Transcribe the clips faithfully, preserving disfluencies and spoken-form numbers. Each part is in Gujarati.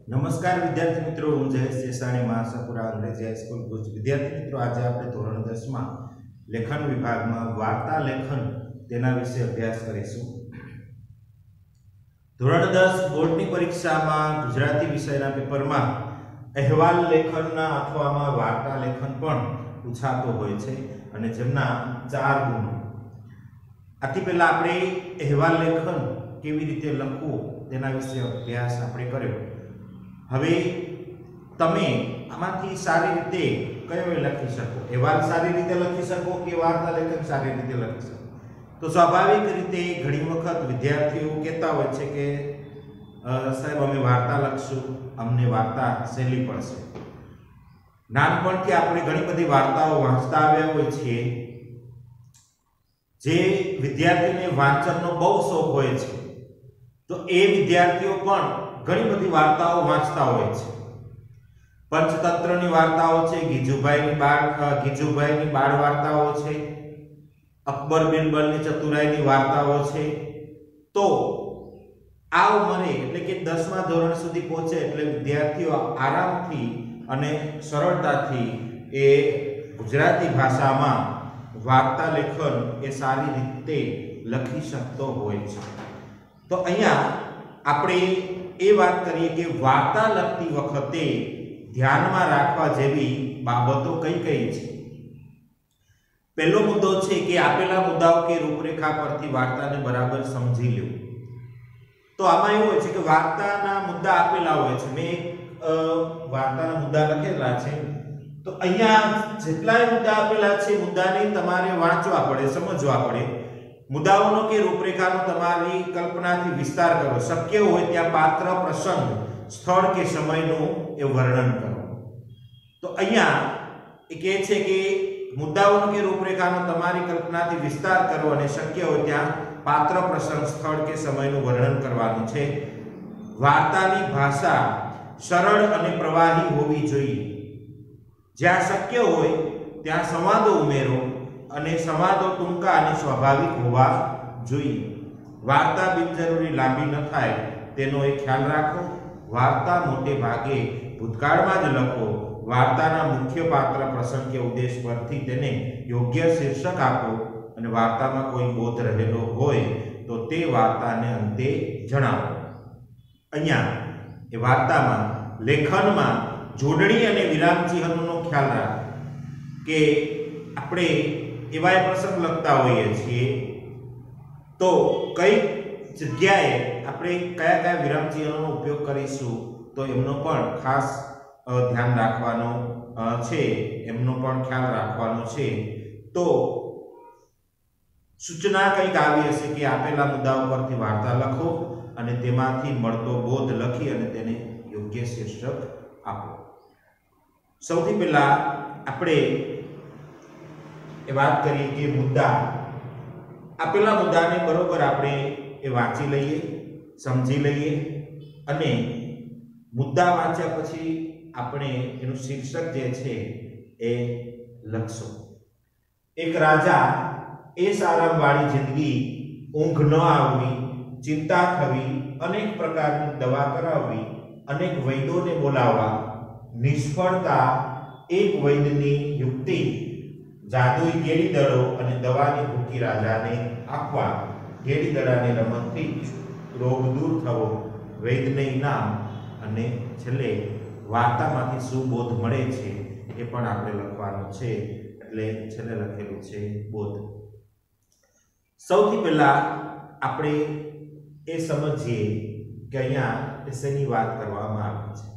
નમસ્કાર વિદ્યાર્થી મિત્રો, હું જયેશ જેસાણી મહાસાપુરા અંગ્રેજી હાઈસ્કૂલ ભુજ. વિદ્યાર્થી મિત્રો, આજે આપણે ધોરણ દસ માં લેખન વિભાગમાં વાર્તા લેખન તેના વિશે અભ્યાસ કરીશું. ધોરણ દસ બોર્ડની પરીક્ષામાં ગુજરાતી વિષયના પેપરમાં અહેવાલ લેખનના અથવામાં વાર્તા લેખન પણ પૂછાતો હોય છે અને જેમના ચાર ગુણ. આથી પહેલા આપણે અહેવાલ લેખન કેવી રીતે લખવું તેના વિશે અભ્યાસ આપણે કર્યો. હવે તમે આમાંથી સારી રીતે કયો લખી શકો? અહેવાલ સારી રીતે લખી શકો કે વાર્તા લેખન સારી રીતે લખી શકો? તો સ્વાભાવિક રીતે ઘણી વખત વિદ્યાર્થીઓ કહેતા હોય છે કે સાહેબ અમે વાર્તા લખશું, અમને વાર્તા સહેલી પડશે. નાનપણથી આપણે ઘણી બધી વાર્તાઓ વાંચતા આવ્યા હોય છીએ. જે વિદ્યાર્થીને વાંચનનો બહુ શોખ હોય છે તો એ વિદ્યાર્થીઓ પણ ઘણી બધી વાર્તાઓ વાંચતા હોય છે. પંચતંત્રની વાર્તાઓ છે, ગીજુભાઈની બાળ ગીજુભાઈની બાળ વાર્તાઓ છે, અકબર બિરબલની ચતુરાઈની વાર્તાઓ છે. તો આ ઉંમરે એટલે કે દસમા ધોરણ સુધી પહોંચે એટલે વિદ્યાર્થીઓ આરામથી અને સરળતાથી એ ગુજરાતી ભાષામાં વાર્તા લેખન એ સારી રીતે લખી શકતો હોય છે. તો અહીંયા આપણે એ વાત કરીએ કે વાર્તા લખતી વખતે ધ્યાનમાં રાખવા જેવી બાબતો કઈ કઈ છે. પહેલો મુદ્દો છે કે આપેલા મુદ્દાઓ કે રૂપરેખા પરથી વાર્તાને બરાબર સમજી લો. તો આમાં એવું હોય છે કે વાર્તાના મુદ્દા આપેલા હોય છે. મેં વાર્તાના મુદ્દા લખેલા છે. તો અહીંયા જેટલાય મુદ્દા આપેલા છે મુદ્દાને તમારે વાંચવા પડે, સમજવા પડે. મુદ્દાઓનો કે રૂપરેખાનો તમારી કલ્પનાથી વિસ્તાર કરો. શક્ય હોય ત્યાં પાત્ર, પ્રસંગ, સ્થળ કે સમયનું એ વર્ણન કરો. તો અહીંયા એ કહે છે કે મુદ્દાઓનો કે રૂપરેખાનો તમારી કલ્પનાથી વિસ્તાર કરો અને શક્ય હોય ત્યાં પાત્ર, પ્રસંગ, સ્થળ કે સમયનું વર્ણન કરવાનું છે. વાર્તાની ભાષા સરળ અને પ્રવાહી હોવી જોઈએ. જ્યાં શક્ય હોય ત્યાં સંવાદો ઉમેરો અને સંવાદો ટૂંકા અને સ્વાભાવિક હોવા જોઈએ. વાર્તા બિનજરૂરી લાંબી ન થાય તેનો એ ખ્યાલ રાખો. વાર્તા મોટે ભાગે ભૂતકાળમાં જ લખો. વાર્તાના મુખ્ય પાત્ર, પ્રસંગ કે ઉદ્દેશ પરથી તેને યોગ્ય શીર્ષક આપો અને વાર્તામાં કોઈ બોધ રહેલો હોય તો તે વાર્તાને અંતે જણાવો. અહીંયા એ વાર્તામાં લેખનમાં જોડણી અને વિરામ ચિહ્નોનો ખ્યાલ રાખો કે આપણે એવા પ્રસંગ લખતા હોઈએ છીએ તો કઈ જગ્યાએ આપણે કયા કયા વિરામ ચિહ્નોનો ઉપયોગ કરીશું તો એમનો પણ ખાસ ધ્યાન રાખવાનો છે, એમનો પણ ખ્યાલ રાખવાનો છે. તો સૂચના કંઈક આવી હશે કે આપેલા મુદ્દાઓ પરથી વાર્તા લખો અને તેમાંથી મળતો બોધ લખી અને તેને યોગ્ય શીર્ષક આપો. સૌથી પહેલા આપણે એ વાત કરીએ કે મુદ્દા. આપેલા મુદ્દાને બરોબર આપણે એ વાંચી લઈએ, સમજી લઈએ અને મુદ્દા વાંચ્યા પછી આપણે એનું શીર્ષક જે છે એ લખશું. એક રાજા એ આરામવાળી જિંદગી, ઊંઘ ન આવવી, ચિંતા થવી, અનેક પ્રકારની દવા કરાવવી, અનેક વૈદ્યોને બોલાવવા, નિષ્ફળતા, એક વૈદ્યની યુક્તિ, જાદુઈ ગેડી દડો અને દવાની ભૂકી રાજાને આપવા, ગેડી દડાને રમતથી રોગ દૂર થવો, વૈદ્યને ઇનામ અને છેલ્લે વાર્તામાંથી શું બોધ મળે છે એ પણ આપણે લખવાનું છે. એટલે છેલ્લે લખેલું છે બોધ. સૌથી પહેલા આપણે એ સમજીએ કે અહીંયા શેની વાત કરવામાં આવી છે.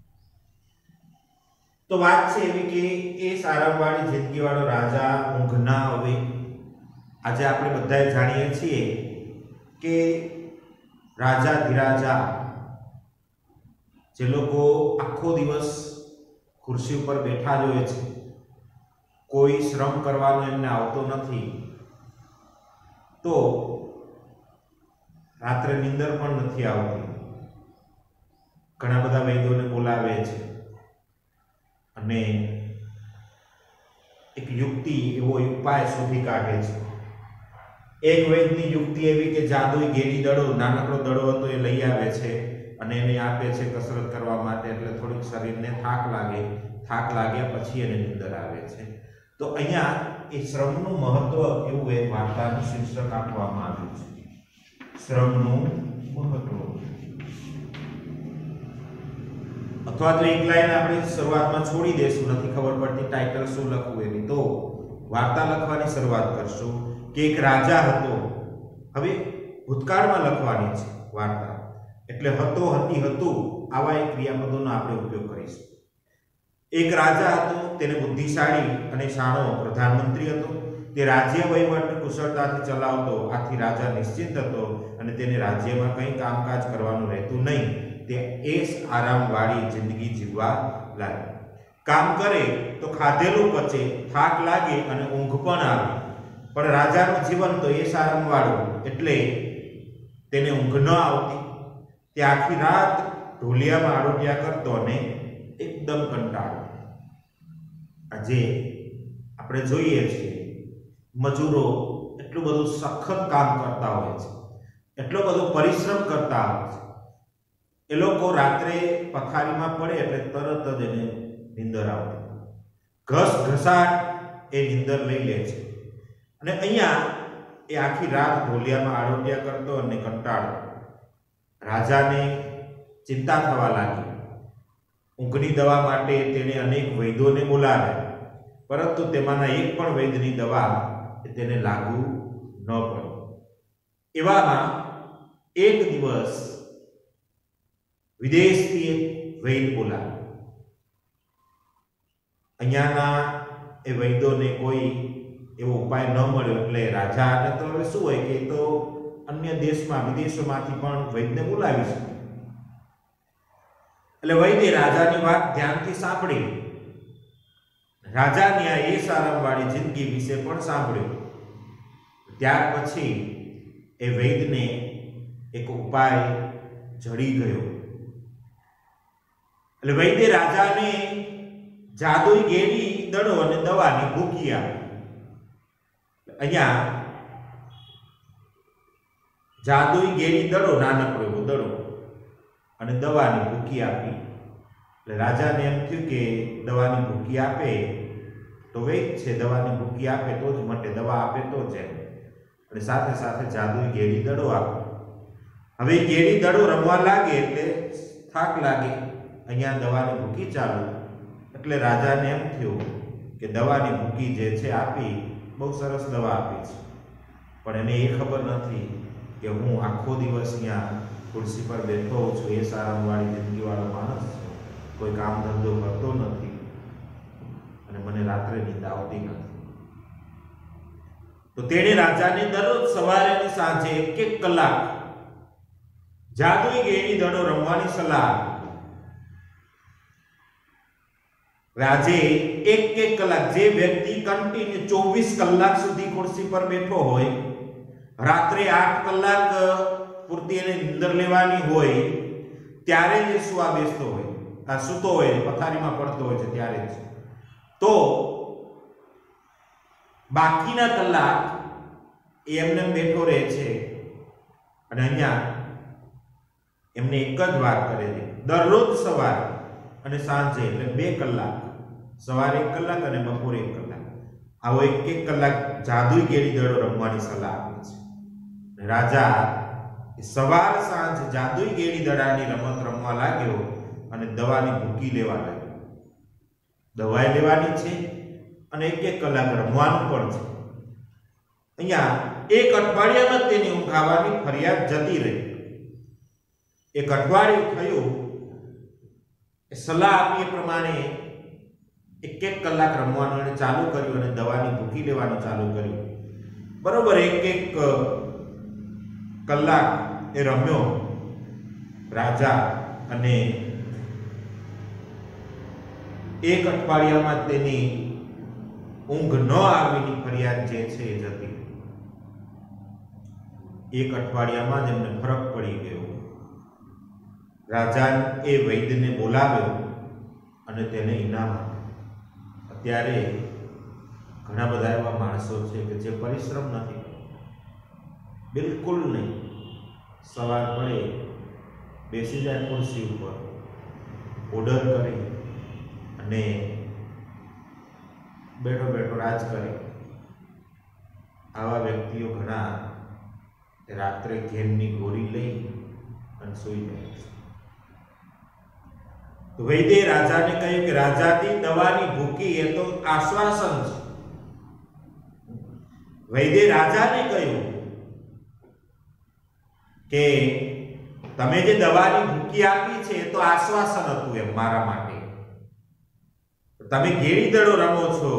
તો વાત છે એવી કે એ આરામવાળી જિંદગી વાળો રાજા, ઊંઘ ના આવે. આજે આપણે બધા જાણીએ છીએ કે રાજા ધીરાજા જે લોકો આખો દિવસ ખુરશી ઉપર બેઠા જ હોય છે, કોઈ શ્રમ કરવાનો એમને આવતો નથી, તો રાત્રે નીંદર પણ નથી આવતી. ઘણા બધા વૈદ્યોને બોલાવે છે અને એક યુક્તિ, એવો ઉપાય શોધી કાઢે છે. એક વૈદની યુક્તિ એવી કે જાદુઈ ગેડી દડો, નાનકડો દડો હતો એ લઈ આવે છે અને એને આપે છે કસરત કરવા માટે, એટલે થોડીક શરીરને થાક લાગે, થાક લાગ્યા પછી એને નીંદર આવે છે. તો અહીંયા એ શ્રમનું મહત્વ એવું એક વાર્તાનું શીર્ષક આપવામાં આવ્યું છે, શ્રમનું મહત્વ. અથવા તો એક લાઈન આપણે શરૂઆતમાં છોડી દેશું, નથી ખબર પડતી ટાઇટલ શું લખવું એની, તો વાર્તા લખવાની શરૂઆત કરશું કે એક રાજા હતો. હવે ભૂતકાળમાં લખવાની છે વાર્તા, એટલે હતો, હતી, હતું આવા એક ક્રિયાપદોનો આપણે ઉપયોગ કરીશું. એક રાજા હતો, તેને બુદ્ધિશાળી અને શાણો પ્રધાનમંત્રી હતો. તે રાજ્ય વહીવટ કુશળતાથી ચલાવતો, આથી રાજા નિશ્ચિંત હતો અને તેને રાજ્યમાં કંઈ કામકાજ કરવાનું રહેતું નહીં. તે એશ આરામવાળી જિંદગી જીવવા લાગ્યો. કામ કરે તો ખાધેલું પચે, થાક લાગે અને ઊંઘ પણ આવે. પણ રાજાનું જીવન તો એશ આરામવાળું, એટલે તેને ઊંઘ ન આવતી. તે આખી રાત ઢોલિયામાં આરોટ્યા કરતો અને એકદમ કંટાળો. આજે આપણે જોઈએ છીએ મજૂરો એટલું બધું સખત કામ કરતા હોય છે, એટલો બધો પરિશ્રમ કરતા હોય છે, એ લોકો રાત્રે પથારીમાં પડે એટલે તરત જ એને નીંદર આવતી, ઘસ ઘસાટ એ નીંદર લઈ લે છે. અને અહીંયા એ આખી રાત ઢોલિયામાં આરોટ્યા કરતો અને કંટાળો. રાજાને ચિંતા થવા લાગી. ઊંઘની દવા માટે તેણે અનેક વૈદ્યોને બોલાવ્યા, પરંતુ તેમાંના એક પણ વૈદ્યની દવા તેને લાગુ ન પડી. એવામાં એક દિવસ વિદેશથી એક વૈદ્ય બોલાવ્યો. અહીંયાના એ વૈદ્યોને કોઈ એવો ઉપાય ન મળ્યો, એટલે રાજાને તો હવે શું હોય કે તો અન્ય દેશમાં વિદેશોમાંથી પણ વૈદ્યને બોલાવી શકે. એટલે વૈદ્ય રાજાની વાત ધ્યાનથી સાંભળી, રાજાની આ એ આરામવાળી જિંદગી વિશે પણ સાંભળ્યું. ત્યાર પછી એ વૈદ્યને એક ઉપાય જડી ગયો. એટલે વૈદ્ય રાજાને જાદુઈ ગેડી દડો અને દવાની ભૂકી આપી. અહીંયા જાદુઈ ગેડી દડો, નાનકડો એવો દડો અને દવાની ભૂકી આપી. એટલે રાજાને એમ થયું કે દવાની ભૂકી આપે તો વૈદ્ય છે, દવાની ભૂકી આપે તો જ મટે, દવા આપે તો જ એમ. અને સાથે સાથે જાદુઈ ગેડી દડો આપે. હવે ગેડી દડો રમવા લાગે એટલે થાક લાગે, અહીંયા દવાની ભૂકી ચાલુ. એટલે રાજાને એમ થયું કે દવાની ભૂકી જે છે આપી, બહુ સરસ દવા આપી છે, પણ એને એ ખબર નથી કે હું આખો દિવસ અહીંયા ખુરશી પર બેઠો છું, એ આરામવાળી જિંદગીવાળો માણસ છું, કોઈ કામ ધંધો કરતો નથી અને મને રાત્રે નીંદ આવતી નથી. તો તેણે રાજાને દરરોજ સવારે અને સાંજે એક એક કલાક જાદુઈ ગેડી દડો રમવાની સલાહ આપી. આજે એક એક કલાક, જે વ્યક્તિ કન્ટિન્યુ ચોવીસ કલાક સુધી ખુરશી પર બેઠો હોય, રાત્રે આઠ કલાક પૂરતી એને નીંદર લેવાની હોય, ત્યારે જ સુવા બેસતો હોય, આ સૂતો હોય, પથારીમાં પડતો હોય છે ત્યારે જ. તો બાકીના કલાક એમને બેઠો રહે છે. અને અહીંયા એમને એક જ વાત કરે છે, દરરોજ સવારે અને સાંજે, એટલે બે કલાક, સવારે એક કલાક અને બપોરે એક કલાક, આવો એક એક કલાક જાદુઈ ગેડી દડો રમવાની સલાહ આપે છે. રાજા સવાર સાંજ જાદુઈ ગેડી દડાની રમત રમવા લાગ્યો અને દવાની ભૂકી લેવા લાગ્યો. દવાઈ લેવાની છે અને એક એક કલાક રમવાનું પણ છે. અહીંયા એક અઠવાડિયામાં તેની ઊંઘ આવવાની ફરિયાદ જતી રહી. એક અઠવાડિયું થયું, સલાહ આપી એ પ્રમાણે એક એક કલાક રમવાનું એને ચાલુ કર્યું અને દવાની ભૂકી લેવાનું ચાલુ કર્યું. બરોબર એક એક કલાક એ રમ્યો રાજા, અને એક અઠવાડિયામાં તેની ઊંઘ ન આવીની ફરિયાદ જે છે એ જતી. એક અઠવાડિયામાં જ એમને ફરક પડી ગયો. રાજા એ વૈદ્યને બોલાવ્યો અને તેને ઇનામ આપ્યું. અત્યારે ઘણા બધા એવા માણસો છે કે જે પરિશ્રમ નથી કરતા, બિલકુલ નહીં. સવાર પડે બેસી જાય ખુરશી ઉપર, ઓર્ડર કરી અને બેઠો બેઠો રાજ કરે. આવા વ્યક્તિઓ ઘણા રાત્રે ઘેરની ગોળી લઈ અને સૂઈ જાય છે. તો વૈદ્ય રાજાને કહ્યું કે રાજાની દવાની ભૂકી એ તો આશ્વાસન છે. વૈદ્ય રાજાને કહ્યું કે તમે જે દવાની ભૂકી આપી છે એ તો આશ્વાસન હતું એમ મારા માટે. તમે ગેડી દડો રમો છો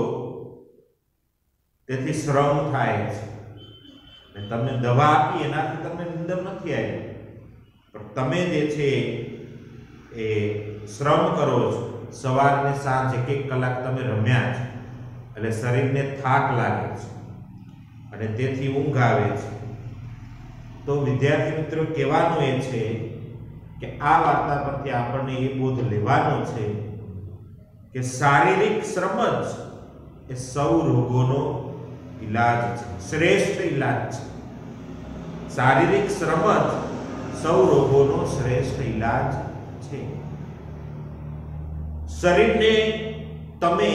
તેથી શ્રમ થાય છે, અને તમને દવા આપી એનાથી તમને નિંદર નથી આવી, પણ તમે જે છે એ શ્રમ કરો છો, સવાર ને સાંજ એક એક કલાક તમે રમ્યા છો એટલે શરીરને થાક લાગે છે અને તેથી ઊંઘ આવે છે. તો વિદ્યાર્થી મિત્રો, કહેવાનું એ છે કે આ વાર્તા પરથી આપણને એ બોધ લેવાનો છે કે શારીરિક શ્રમ જ એ સૌ રોગોનો ઈલાજ છે, શ્રેષ્ઠ ઈલાજ છે. શારીરિક શ્રમ જ સૌ રોગોનો શ્રેષ્ઠ ઈલાજ છે. શરીરને તમે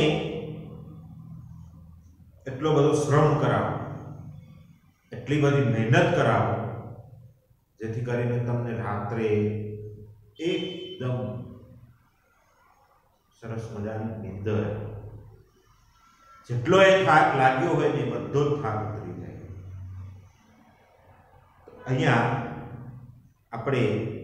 એટલો બધો શ્રમ કરાવો, એટલી બધી મહેનત કરાવો, જેથી કરીને તમને રાત્રે એકદમ સરસ મજાની નિંદર, જેટલો એ થાક લાગ્યો હોય ને બધો જ થાક ઉતરી જાય. અહીંયા આપણે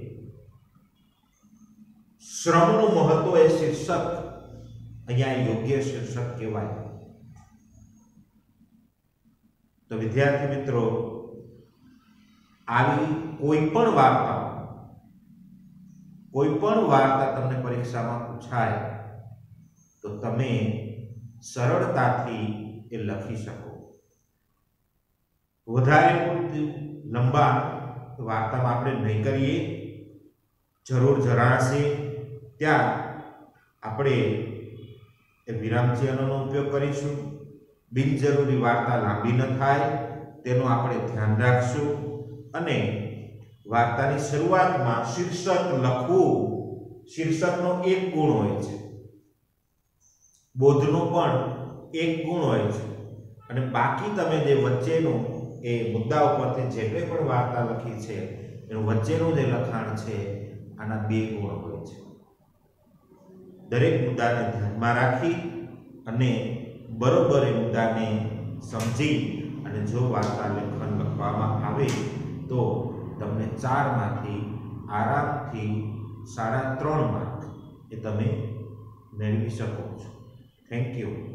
શ્રમનું મહત્વ એ શીર્ષક અહીંયા યોગ્ય શીર્ષક કહેવાય. તો વિદ્યાર્થી મિત્રો, આવી કોઈ પણ વાર્તા કોઈ પણ વાર્તા તમને પરીક્ષામાં પૂછાય તો તમે સરળતાથી એ લખી શકો. વધારે પૂરતી લંબા વાર્તામાં આપણે નહીં કરીએ. જરૂર જણાશે ત્યાં આપણે એ વિરામચિહ્નોનો ઉપયોગ કરીશું. બિનજરૂરી વાર્તા લાંબી ન થાય તેનું આપણે ધ્યાન રાખશું. અને વાર્તાની શરૂઆતમાં શીર્ષક લખવું, શીર્ષકનો એક ગુણ હોય છે, બોધનો પણ એક ગુણ હોય છે, અને બાકી તમે જે વચ્ચેનું એ મુદ્દા ઉપરથી જે કંઈ પણ વાર્તા લખી છે એનું વચ્ચેનું જે લખાણ છે આના બે ગુણ હોય છે. દરેક મુદ્દાને ધ્યાનમાં રાખી અને બરોબર એ મુદ્દાને સમજી અને જો વાર્તા લેખન લખવામાં આવે તો તમને ચારમાંથી આરામથી સાડા ત્રણ માર્ક એ તમે મેળવી શકો છો. Thank you.